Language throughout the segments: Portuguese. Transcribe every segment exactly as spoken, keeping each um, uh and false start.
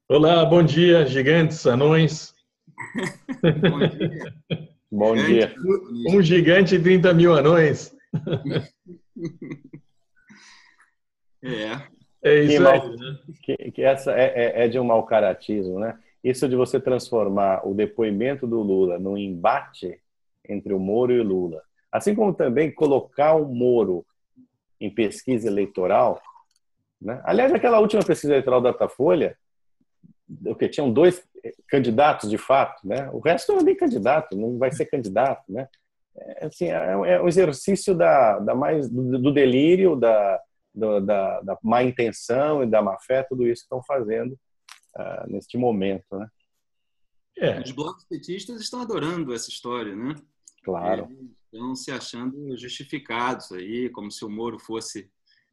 Olá, bom dia, gigantes, anões. Bom dia. Bom dia. Um gigante e trinta mil anões. É. É Que, isso mal, aí, né? que, que essa é, é, é de um mau caratismo, né? Isso de você transformar o depoimento do Lula num embate entre o Moro e o Lula, assim como também colocar o Moro em pesquisa eleitoral, né? Aliás, aquela última pesquisa eleitoral da Datafolha, o que tinham dois candidatos de fato, né? O resto não é nem candidato, não vai ser candidato, né? É, assim, é, é um exercício da, da mais, do, do delírio, da, do, da, da má intenção e da má fé, tudo isso que estão fazendo uh, neste momento, né? É. Os blogs petistas estão adorando essa história, né? Claro. Eles estão se achando justificados aí, como se o Moro fosse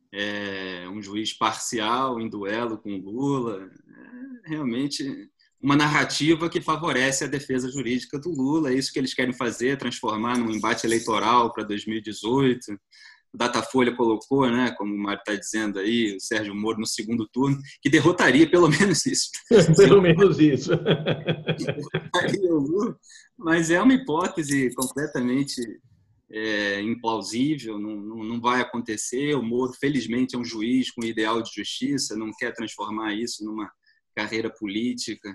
é, um juiz parcial em duelo com o Lula. É realmente uma narrativa que favorece a defesa jurídica do Lula. É isso que eles querem fazer, transformar num embate eleitoral para dois mil e dezoito. O Datafolha colocou, né, como o Mário está dizendo aí, o Sérgio Moro no segundo turno, que derrotaria pelo menos isso. Pelo menos isso. Derrotaria o Lula, mas é uma hipótese completamente é, implausível, não, não, não vai acontecer. O Moro, felizmente, é um juiz com ideal de justiça, não quer transformar isso numa carreira política.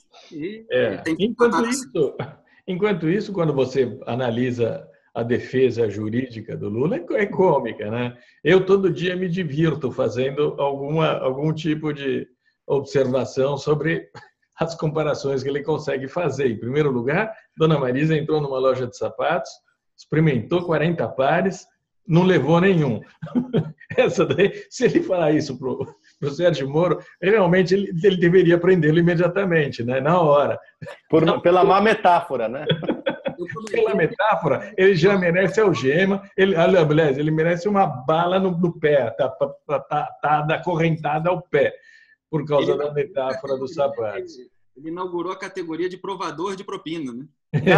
E É. tem que Enquanto isso, enquanto isso, quando você analisa a defesa jurídica do Lula, é cômica, né? Eu todo dia me divirto fazendo alguma, algum tipo de observação sobre as comparações que ele consegue fazer. Em primeiro lugar, Dona Marisa entrou numa loja de sapatos, experimentou quarenta pares, não levou nenhum. Essa daí, se ele falar isso para o Sérgio Moro, realmente ele, ele deveria prendê-lo imediatamente, né? Na hora. Por, pela má metáfora, né? Pela metáfora, ele já merece algema, ele, aliás, ele merece uma bala no, no pé, tá, tá, tá, tá acorrentada ao pé, por causa da metáfora dos sapatos. Ele inaugurou a categoria de provador de propina, né?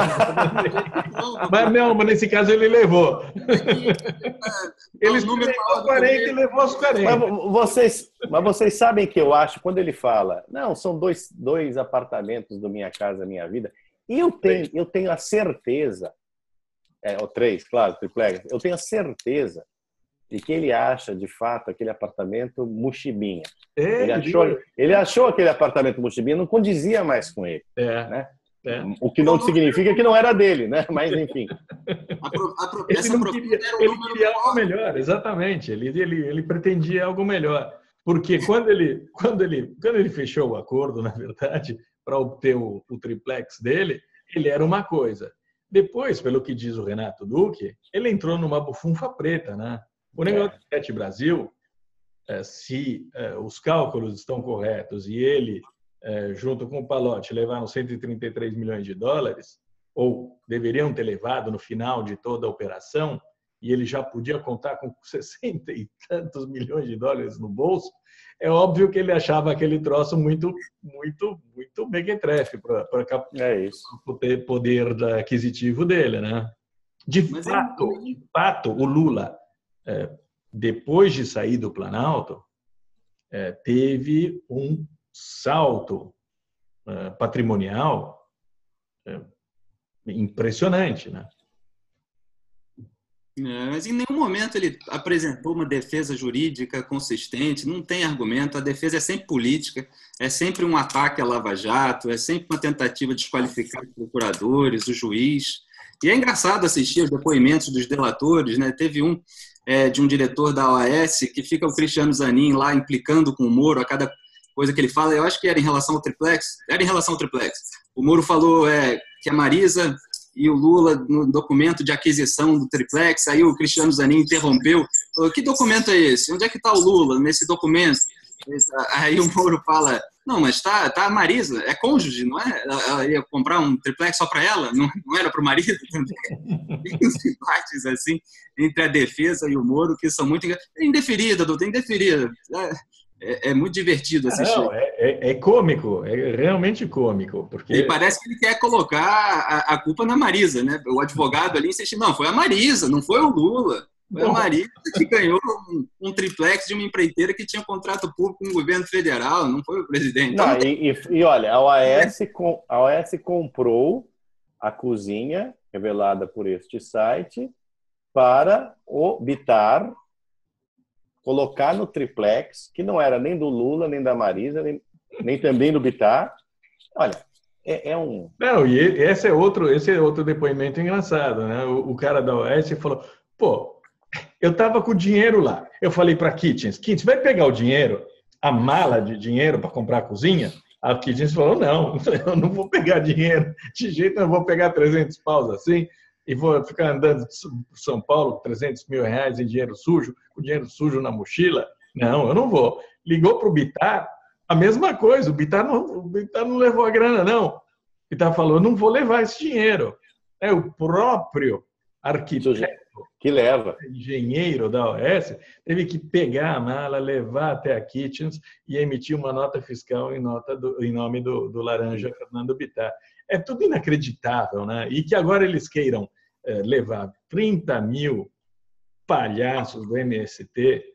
Mas não, mas nesse caso ele levou. Ele experimentou quarenta e levou os quarenta. Mas vocês, mas vocês sabem que eu acho, quando ele fala, não, são dois, dois apartamentos do Minha Casa Minha Vida, e eu tenho, eu tenho a certeza, é, ou três, claro, triplex, eu tenho a certeza de que ele acha, de fato, aquele apartamento mochibinha. É, ele, achou, ele achou aquele apartamento mochibinha, não condizia mais com ele. É. Né? É. O que não significa que não era dele, né? Mas, enfim. A pro, a pro, ele, não queria, ele queria algo melhor, exatamente. Ele, ele, ele pretendia algo melhor. Porque quando ele, quando, ele, quando ele fechou o acordo, na verdade, para obter o, o triplex dele, ele era uma coisa. Depois, pelo que diz o Renato Duque, ele entrou numa bufunfa preta, né? O negócio do Sete Brasil, se os cálculos estão corretos e ele, junto com o Palotti, levaram cento e trinta e três milhões de dólares, ou deveriam ter levado no final de toda a operação, e ele já podia contar com sessenta e tantos milhões de dólares no bolso, é óbvio que ele achava aquele troço muito, muito, muito mequetrefe para é o poder aquisitivo dele, né? De Mas fato, é... de fato, o Lula, depois de sair do Planalto, teve um salto patrimonial impressionante, né? É, mas em nenhum momento ele apresentou uma defesa jurídica consistente, não tem argumento, a defesa é sempre política, é sempre um ataque à Lava Jato, é sempre uma tentativa de desqualificar os procuradores, o juiz. E é engraçado assistir os depoimentos dos delatores, né? Teve um é, de um diretor da O A S que fica o Cristiano Zanin lá implicando com o Moro a cada coisa que ele fala. Eu acho que era em relação ao triplex, era em relação ao triplex. O Moro falou é, que a Marisa e o Lula no documento de aquisição do triplex, aí o Cristiano Zanin interrompeu, falou, que documento é esse? Onde é que está o Lula nesse documento? Aí o Moro fala, não, mas tá, tá a Marisa, é cônjuge, não é? Ela ia comprar um triplex só para ela, não, não era para o marido? Tem uns embates assim, entre a defesa e o Moro, que são muito... É indeferida, doutor, é indeferida. É, é muito divertido assistir. Não, é, é, é cômico, é realmente cômico. Porque... E parece que ele quer colocar a, a culpa na Marisa, né? O advogado ali insiste, não, foi a Marisa, não foi o Lula. Foi a Marisa que ganhou um, um triplex de uma empreiteira que tinha contrato público com o governo federal, não foi o presidente. Não, Então, e, e, e olha, a O A S, com, a O A S comprou a cozinha, revelada por este site, para o Bittar colocar no triplex, que não era nem do Lula, nem da Marisa, nem, nem também do Bittar. Olha, é, é um... Não, e esse é outro, esse é outro depoimento engraçado, né? O, o cara da O A S falou, pô, eu estava com o dinheiro lá. Eu falei para a Kitchens, Kitchens, vai pegar o dinheiro, a mala de dinheiro para comprar a cozinha? A Kitchens falou, não, eu não vou pegar dinheiro, de jeito não vou pegar trezentos paus assim e vou ficar andando por São Paulo com trezentos mil reais em dinheiro sujo, com dinheiro sujo na mochila. Não, eu não vou. Ligou para o Bittar, a mesma coisa, o Bittar não, o Bittar não levou a grana, não. O Bittar falou, não vou levar esse dinheiro. É o próprio arquiteto, que leva, engenheiro da O S, teve que pegar a mala, levar até a Kitchens e emitir uma nota fiscal em, nota do, em nome do, do Laranja Fernando Bittar. É tudo inacreditável, né? E que agora eles queiram é, levar trinta mil palhaços do M S T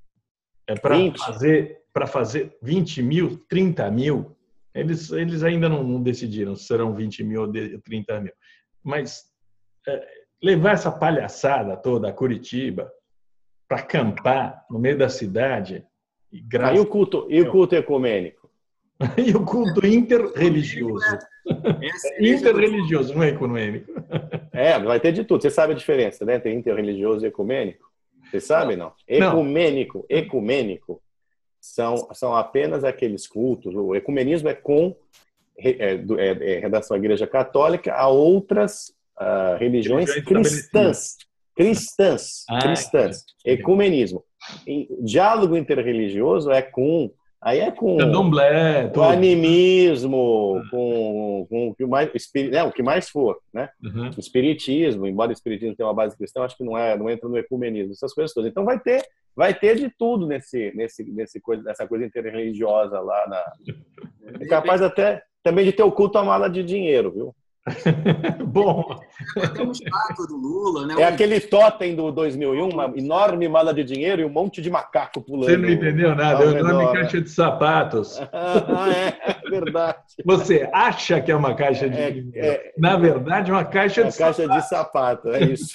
é, para fazer, para fazer vinte mil, trinta mil. Eles, eles ainda não, não decidiram se serão vinte mil ou trinta mil. Mas é, levar essa palhaçada toda a Curitiba para acampar no meio da cidade. E, ah, e, o, culto, e o culto ecumênico? E o culto interreligioso. Interreligioso, não é ecumênico. É, vai ter de tudo. Você sabe a diferença, né? Tem interreligioso e ecumênico. Você sabe, não? Ecumênico, ecumênico são, são apenas aqueles cultos. O ecumenismo é com é, é, é, redação à Igreja Católica a outras Uh, religiões cristãs, cristãs, ah, cristãs, é. Ecumenismo. E diálogo interreligioso é com, aí é com Candomblé, o animismo, ah. com, com o que mais, né, o que mais for, né? Uhum. O espiritismo, embora o espiritismo tenha uma base cristã, acho que não é, não entra no ecumenismo, essas coisas todas. Então vai ter, vai ter de tudo nesse, nesse, nesse coisa, nessa coisa interreligiosa lá na. É capaz até também de ter o culto à mala de dinheiro, viu? Bom, tem uma estátua do Lula, né? É aquele totem do dois mil e um, uma enorme mala de dinheiro e um monte de macaco pulando. Você não entendeu nada, é o nome caixa de sapatos. Ah, é, é verdade. Você acha que é uma caixa de é, dinheiro? É, Na verdade, é uma caixa é de caixa sapato. de sapato, é isso.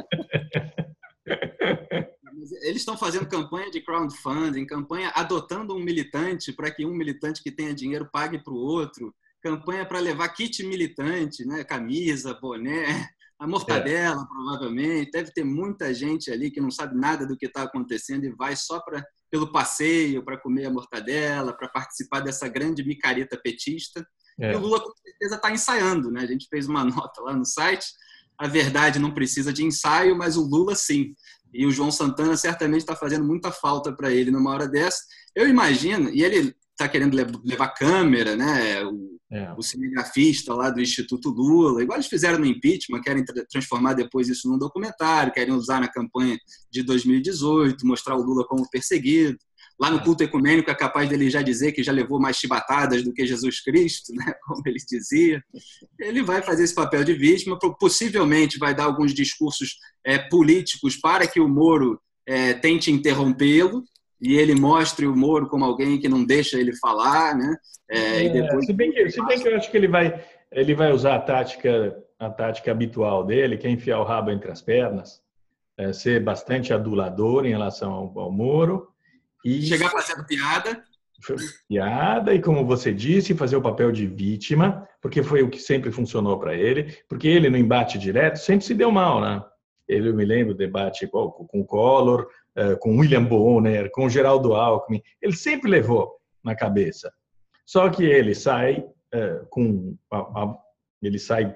Eles estão fazendo campanha de crowdfunding, campanha adotando um militante para que um militante que tenha dinheiro pague para o outro. Campanha para levar kit militante, né? Camisa, boné, a mortadela, é. provavelmente. Deve ter muita gente ali que não sabe nada do que está acontecendo e vai só pra, pelo passeio, para comer a mortadela, para participar dessa grande micareta petista. É. E o Lula, com certeza, está ensaiando, né? A gente fez uma nota lá no site. A verdade não precisa de ensaio, mas o Lula, sim. E o João Santana certamente está fazendo muita falta para ele numa hora dessa. Eu imagino, e ele está querendo levar câmera, né? O, é. o cinegrafista lá do Instituto Lula, igual eles fizeram no impeachment, querem transformar depois isso num documentário, querem usar na campanha de dois mil e dezoito, mostrar o Lula como perseguido. Lá no culto ecumênico é capaz dele já dizer que já levou mais chibatadas do que Jesus Cristo, né? Como ele dizia. Ele vai fazer esse papel de vítima, possivelmente vai dar alguns discursos é, políticos para que o Moro é, tente interrompê-lo, e ele mostre o Moro como alguém que não deixa ele falar, né? É, e depois... é, se, bem que, se bem que eu acho que ele vai, ele vai usar a tática, a tática habitual dele, que é enfiar o rabo entre as pernas, é, ser bastante adulador em relação ao, ao Moro. E chegar fazendo piada. Piada, e como você disse, fazer o papel de vítima, porque foi o que sempre funcionou para ele, porque ele no embate direto sempre se deu mal, né? Ele, eu me lembro do debate com o Collor, com William Bonner, com Geraldo Alckmin, ele sempre levou na cabeça. Só que ele sai com ele sai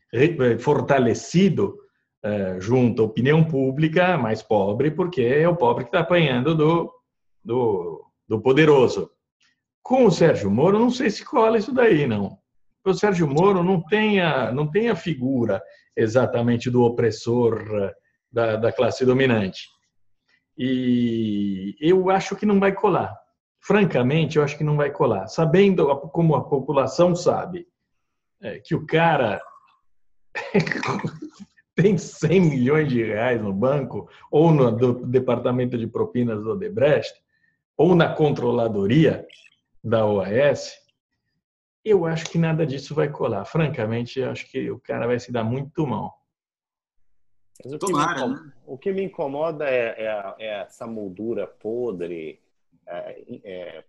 fortalecido junto à opinião pública mais pobre, porque é o pobre que está apanhando do, do, do poderoso. Com o Sérgio Moro, não sei se cola isso daí, não. O Sérgio Moro não tem a, não tem a figura exatamente do opressor da, da classe dominante. E eu acho que não vai colar. Francamente, eu acho que não vai colar. Sabendo como a população sabe é, que o cara tem cem milhões de reais no banco, ou no do departamento de propinas do Odebrecht, ou na controladoria da O A S, eu acho que nada disso vai colar. Francamente, eu acho que o cara vai se dar muito mal. Mas o, que Tomara, me, né? o que me incomoda é, é, é essa moldura podre, é, é,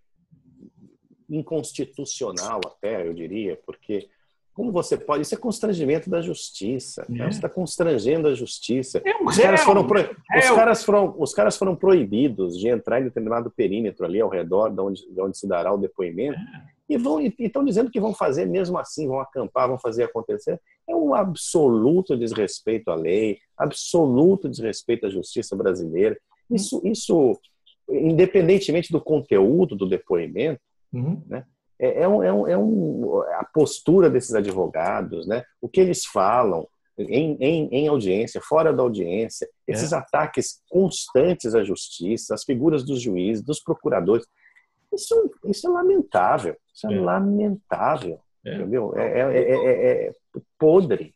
inconstitucional até, eu diria, porque como você pode... Isso é constrangimento da justiça. É. Né? Você está constrangendo a justiça. É um os, réu, caras foram pro, os, caras foram, os caras foram proibidos de entrar em determinado perímetro ali ao redor de onde, de onde se dará o depoimento é. e vão e estão dizendo que vão fazer mesmo assim, vão acampar, vão fazer acontecer. É um absoluto desrespeito à lei, absoluto desrespeito à justiça brasileira. Isso, isso independentemente do conteúdo do depoimento, uhum. né? É, um, é, um, é um, a postura desses advogados, né? O que eles falam em, em, em audiência, fora da audiência, esses é. ataques constantes à justiça, as figuras dos juízes, dos procuradores, isso, isso é lamentável, isso é, é. lamentável, é. entendeu? É, é, é, é podre.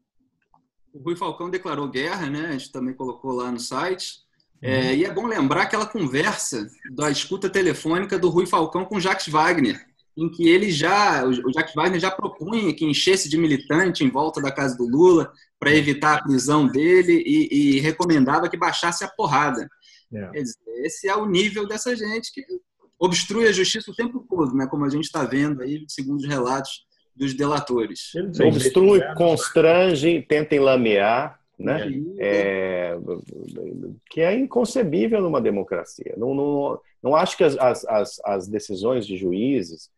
O Rui Falcão declarou guerra, né? A gente também colocou lá no site. É, e é bom lembrar aquela conversa da escuta telefônica do Rui Falcão com Jacques Wagner, em que ele já, o Jacques Wagner já propunha que enchesse de militante em volta da casa do Lula para evitar a prisão dele e, e recomendava que baixasse a porrada. É. Quer dizer, esse é o nível dessa gente que obstrui a justiça o tempo todo, né? Como a gente está vendo aí, segundo os relatos dos delatores. Obstrui, constrange, tenta enlamear, né? É, que é inconcebível numa democracia. Não, não, não acho que as, as, as decisões de juízes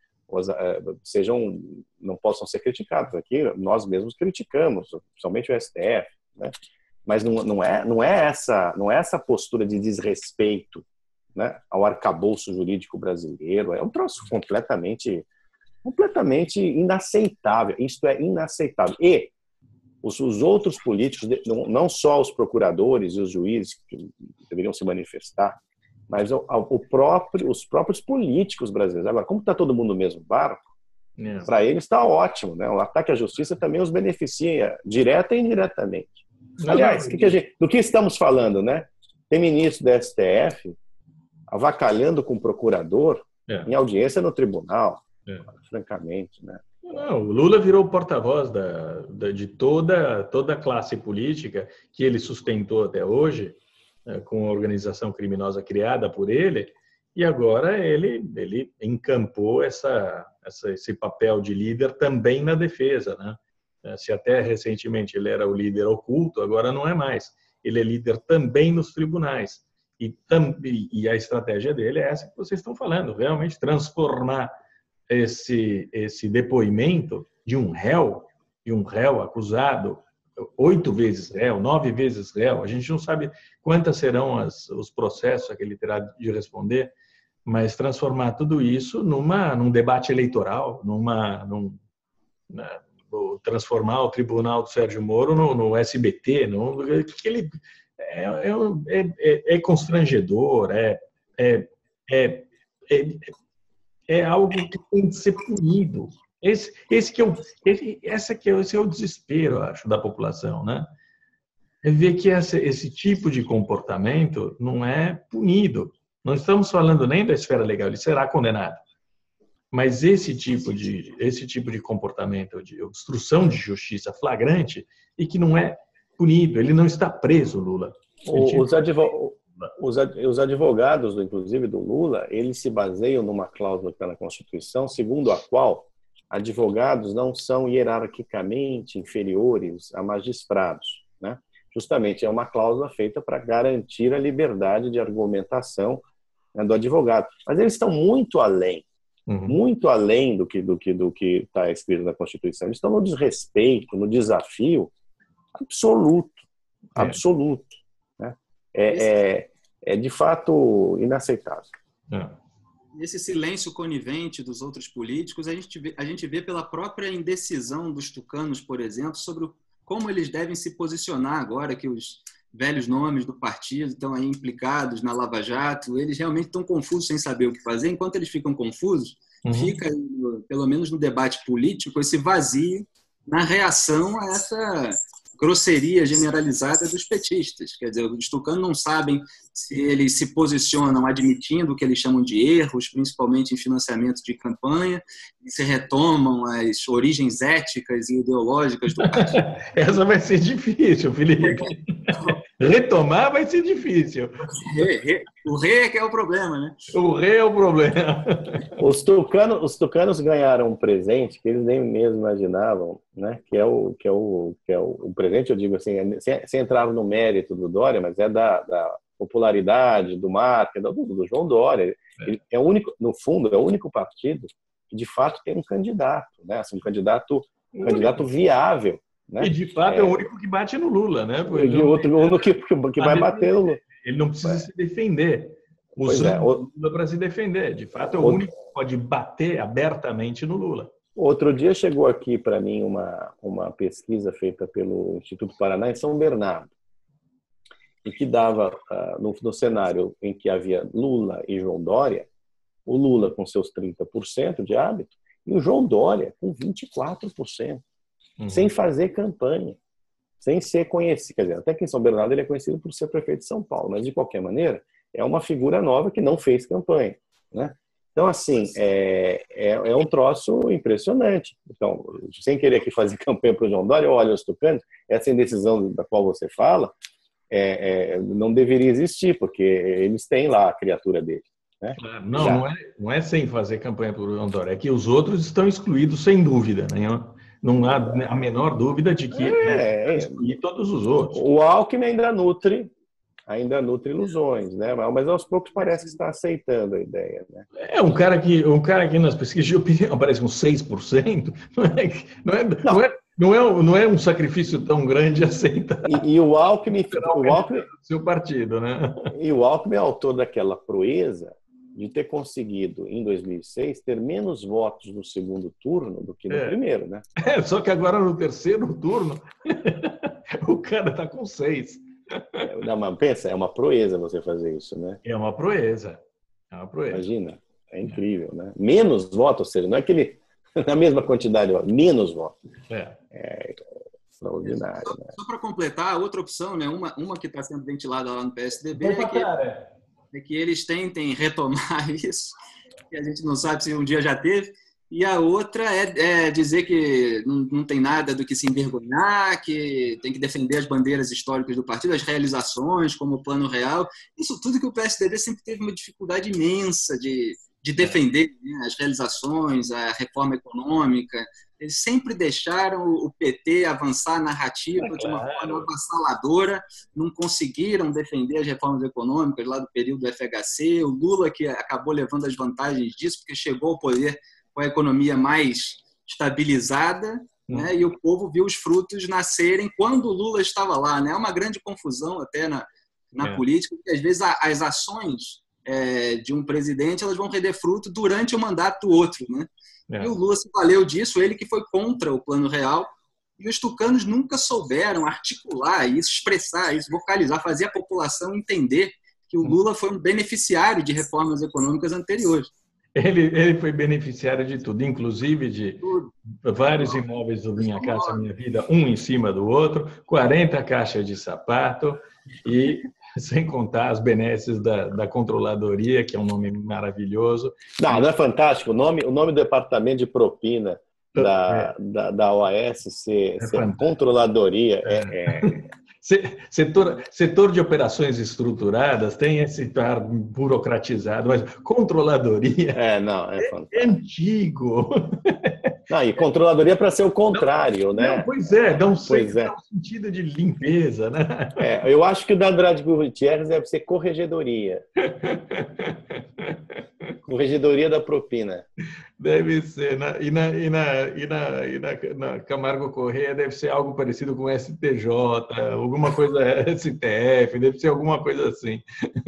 sejam, não possam ser criticadas. Aqui nós mesmos criticamos, principalmente o S T F, né? Mas não, não, é, não, é essa, não é essa postura de desrespeito, né, ao arcabouço jurídico brasileiro. É um troço completamente, completamente inaceitável. Isto é inaceitável. E Os, os outros políticos, não só os procuradores e os juízes que deveriam se manifestar, mas o, o próprio, os próprios políticos brasileiros. Agora, como está todo mundo no mesmo barco, yeah. para eles está ótimo, né? O ataque à justiça também os beneficia, direta e indiretamente. Não, Aliás, não, que que a gente, do que estamos falando, né? Tem ministro da S T F avacalhando com o procurador yeah. em audiência no tribunal, yeah. francamente, né? Não, o Lula virou o porta-voz da, da, de toda, toda a classe política que ele sustentou até hoje, né, com a organização criminosa criada por ele, e agora ele, ele encampou essa, essa, esse papel de líder também na defesa, né? Se até recentemente ele era o líder oculto, agora não é mais. Ele é líder também nos tribunais. E, tam, e a estratégia dele é essa que vocês estão falando, realmente transformar esse, esse depoimento de um réu, de um réu acusado, oito vezes réu, nove vezes réu, a gente não sabe quantas serão as, os processos a que ele terá de responder, mas transformar tudo isso numa, num debate eleitoral, numa, num, na, transformar o tribunal do Sérgio Moro no, no S B T, no, que ele, é, é, é, é constrangedor, é, é, é, é é algo que tem de ser punido. Esse, esse que é o, esse, essa que é, esse é o desespero, eu acho, da população, né? É ver que esse, esse tipo de comportamento não é punido. Não estamos falando nem da esfera legal, ele será condenado. Mas esse tipo de, esse tipo de comportamento de obstrução de justiça flagrante e que não é punido, ele não está preso, Lula. Os advogados... Os advogados, inclusive do Lula, eles se baseiam numa cláusula que está na Constituição, segundo a qual advogados não são hierarquicamente inferiores a magistrados, né? Justamente é uma cláusula feita para garantir a liberdade de argumentação, né, do advogado. Mas eles estão muito além, uhum. muito além do que do que do que está escrito na Constituição. Eles estão no desrespeito, no desafio absoluto, é. absoluto. É, é, é de fato inaceitável. É. Esse silêncio conivente dos outros políticos, a gente, vê, a gente vê pela própria indecisão dos tucanos, por exemplo, sobre como eles devem se posicionar agora que os velhos nomes do partido estão aí implicados na Lava Jato. Eles realmente estão confusos sem saber o que fazer. Enquanto eles ficam confusos, uhum. fica, pelo menos no debate político, esse vazio na reação a essa grosseria generalizada dos petistas. Quer dizer, os tucanos não sabem se eles se posicionam admitindo o que eles chamam de erros, principalmente em financiamento de campanha, e se retomam as origens éticas e ideológicas do partido. Essa vai ser difícil, Felipe. Retomar vai ser difícil. O rei é que é o problema, né? O rei é o problema. Os tucanos, os tucanos ganharam um presente que eles nem mesmo imaginavam, né? Que é o que é o que é o, o presente, eu digo assim, sem, sem entrar no mérito do Dória, mas é da, da popularidade, do marketing, do, do João Dória. É. Ele é o único, no fundo, é o único partido que de fato tem um candidato, né? Assim, um candidato, um candidato viável. Né? E de fato é, é o único que bate no Lula, né? E outro único que, que vai bater no Lula. Ele não precisa é. se defender. Usando é. o Lula para se defender. De fato, é o outro... único que pode bater abertamente no Lula. Outro dia chegou aqui para mim uma, uma pesquisa feita pelo Instituto Paraná em São Bernardo, e que dava, uh, no, no cenário em que havia Lula e João Dória, o Lula com seus trinta por cento de hábito e o João Dória com vinte e quatro por cento. Uhum. Sem fazer campanha, sem ser conhecido. Quer dizer, até que em São Bernardo ele é conhecido por ser prefeito de São Paulo, mas de qualquer maneira é uma figura nova que não fez campanha, né? Então, assim, é, é, é um troço impressionante. Então, sem querer aqui fazer campanha para o João Dória, olha, os tucanos, essa indecisão da qual você fala é, é, não deveria existir, porque eles têm lá a criatura dele. Né? Não, não é, não é sem fazer campanha para o João Dória, é que os outros estão excluídos sem dúvida, né? Não há a menor dúvida de que é, é excluir todos os outros. O Alckmin ainda nutre, ainda nutre ilusões, né? Mas aos poucos parece que está aceitando a ideia, né? É um cara que, um cara que nas pesquisas de opinião aparece com seis por cento, não é, não é, não é, não é, não é um sacrifício tão grande aceitar. E, e o Alckmin, o Alckmin, seu partido, né? E o Alckmin é autor daquela proeza de ter conseguido, em dois mil e seis, ter menos votos no segundo turno do que no é. primeiro, né? É, só que agora no terceiro turno, o cara está com seis. Não, mas pensa, é uma proeza você fazer isso, né? É uma proeza. É uma proeza. Imagina, é incrível, né? Menos votos, ou seja, não é que ele, na mesma quantidade, menos votos. É. É extraordinário. Só, né? só para completar, outra opção, né? Uma, uma que está sendo ventilada lá no P S D B é que, é que eles tentem retomar isso, que a gente não sabe se um dia já teve, e a outra é, é dizer que não, não tem nada do que se envergonhar, que tem que defender as bandeiras históricas do partido, as realizações, como o Plano Real. Isso tudo que o P S D B sempre teve uma dificuldade imensa de, de defender, né? As realizações, a reforma econômica. Eles sempre deixaram o P T avançar a narrativa é, de uma claro. forma avassaladora, não conseguiram defender as reformas econômicas lá do período do F H C, o Lula que acabou levando as vantagens disso, porque chegou ao poder com a economia mais estabilizada, hum. né? E o povo viu os frutos nascerem quando o Lula estava lá. Né? É uma grande confusão até na, na é. política, porque às vezes as ações é, de um presidente elas vão render fruto durante o mandato do outro, né? É. E o Lula se valeu disso, ele que foi contra o Plano Real, e os tucanos nunca souberam articular isso, expressar isso, vocalizar, fazer a população entender que o Lula foi um beneficiário de reformas econômicas anteriores. Ele, ele foi beneficiário de tudo, inclusive de tudo. vários imóveis do Minha Casa Minha Vida, um em cima do outro, quarenta caixas de sapato e... sem contar as benesses da, da controladoria, que é um nome maravilhoso. Não, não é fantástico? O nome, o nome do departamento de propina da, é. da, da O A S ser, é ser controladoria é... é... Setor, setor de operações estruturadas tem esse ar burocratizado, mas controladoria é, não, é, é antigo. Não, e controladoria para ser o contrário, não, né? Não, pois é, dá um, pois dá é. um sentido de limpeza, né? É, eu acho que o da Andrade Gutierrez deve ser corregedoria. Corregedoria da propina. Deve ser. Na, e na, e, na, e, na, e na, na Camargo Corrêa deve ser algo parecido com S T J, alguma coisa S T F, deve ser alguma coisa assim.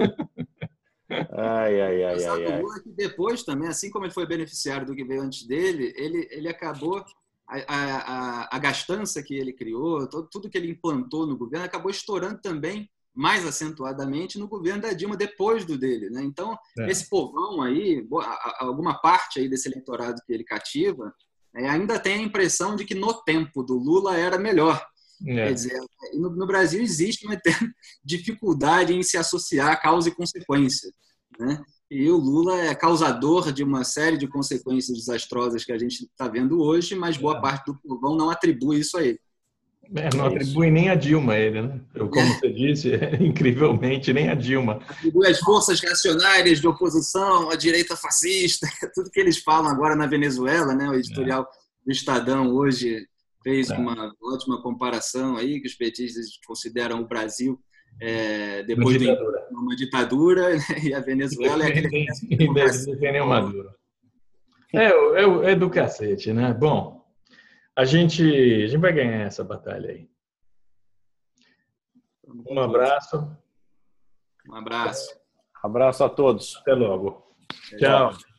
Ai, ai, ai, ai, ai. O que depois também, assim como ele foi beneficiário do que veio antes dele, ele, ele acabou, a, a, a gastança que ele criou, todo, tudo que ele implantou no governo, acabou estourando também mais acentuadamente no governo da Dilma depois do dele, né? Então, é. esse povão aí, alguma parte aí desse eleitorado que ele cativa, é, ainda tem a impressão de que no tempo do Lula era melhor. É. Quer dizer, no, no Brasil existe uma dificuldade em se associar causa e consequência, né? E o Lula é causador de uma série de consequências desastrosas que a gente está vendo hoje, mas boa é. parte do povão não atribui isso a ele. É, não atribui nem a Dilma a ele, né? Eu, como é. você disse, incrivelmente, nem a Dilma. Atribui as forças reacionárias de oposição, a direita fascista, tudo que eles falam agora na Venezuela, né? O editorial é. do Estadão hoje fez é. uma ótima comparação aí, que os petistas consideram o Brasil é, depois de uma ditadura, e a Venezuela é aquele... E Maduro. É, é, é do cacete, né? Bom, a gente, a gente vai ganhar essa batalha aí. Um abraço. Um abraço. Abraço a todos. Até logo. Tchau.